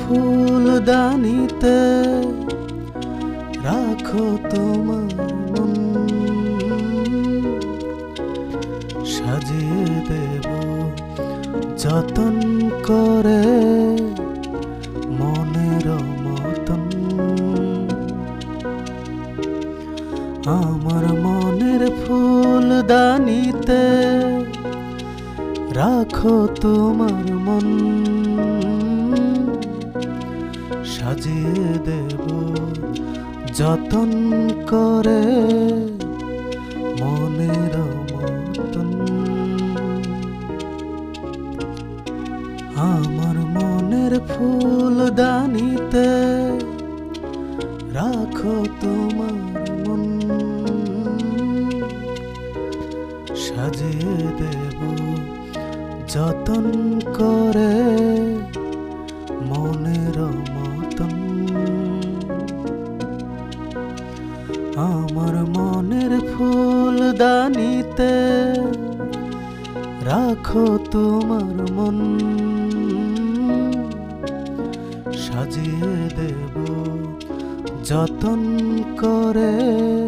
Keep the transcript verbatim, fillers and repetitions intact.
ফুলদানিতে রাখো তোমার মন, সাজিয়ে দেব যতন করে মনের মতন। আমার মনের ফুলদানিতে রাখো তোমার মন, সাজিয়ে দেব যতন করে মনের মতন। আমার মনের ফুলদানিতে রাখো তোমার মন, সাজিয়ে দেব যতন করে মনের মতন। আমার মনের ফুলদানিতে রাখো তোমার মন, সাজিয়ে দেব যতন করে